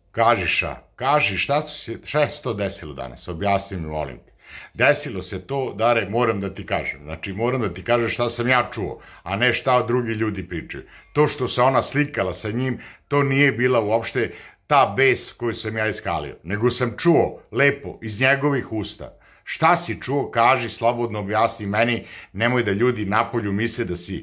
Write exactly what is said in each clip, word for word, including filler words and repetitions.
Kaži ša, kaži šta, se, šta je se to desilo danas, objasni mi, molim te. Desilo se to, Dare, moram da ti kažem, znači moram da ti kažem šta sam ja čuo, a ne šta drugi ljudi pričaju. To što se ona slikala sa njim, to nije bila uopšte ta bes koju sam ja iskalio, nego sam čuo lepo iz njegovih usta. Šta si čuo, kaži, slobodno objasni meni, nemoj da ljudi napolju misle da si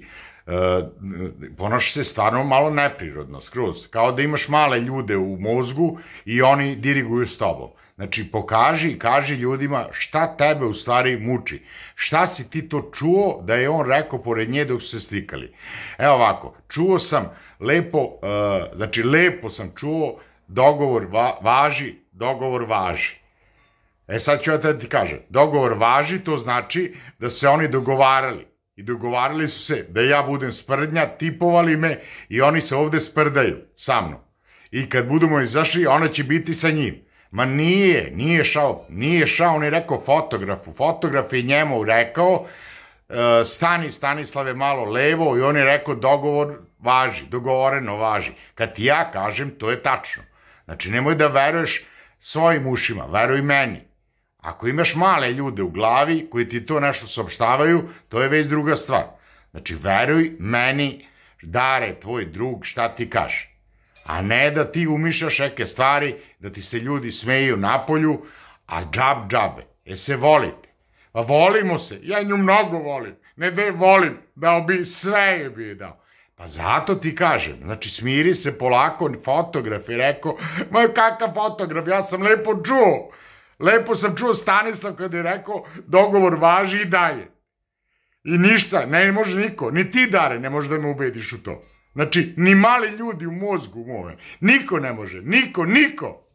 ponaša se stvarno malo neprirodno, skroz, kao da imaš male ljude u mozgu i oni diriguju s tobom. Znači, pokaži, kaži ljudima šta tebe u stvari muči. Šta si ti to čuo da je on rekao pored nje dok su se slikali. Evo ovako, čuo sam lepo, znači lepo sam čuo, dogovor važi, dogovor važi. E sad ću ja da ti kažem, dogovor važi, to znači da se oni dogovarali. I dogovarali su se da ja budem sprdnja, tipovali me i oni se ovde sprdaju sa mnom. I kad budemo izašli, ona će biti sa njim. Ma nije, nije šao, nije šao, on je rekao fotografu. Fotograf je njemu rekao, stani Stanislave malo levo i on je rekao dogovor važi, dogovoreno važi. Kad ti ja kažem, to je tačno. Znači, nemoj da veruješ svojim ušima, veruj meni. Ako imaš male ljude u glavi koji ti to nešto saopštavaju, to je već druga stvar. Znači, veruj meni, Dare, tvoj drug, šta ti kaže. A ne da ti umišljaš neke stvari, da ti se ljudi smeju napolju, a džab džabe. E se volite. Pa volimo se, ja nju mnogo volim. Ne da je volim, dao bi sve je bi je dao. Pa zato ti kažem, znači smiri se polako, fotograf je rekao, ma kakav fotograf, ja sam lepo čuo. Lepo sam čuo Stanislav kada je rekao dogovor važi i dalje. I ništa, ne može niko, ni ti Dare ne može da me ubediš u to. Znači, ni mali ljudi u mozgu mome, niko ne može, niko, niko.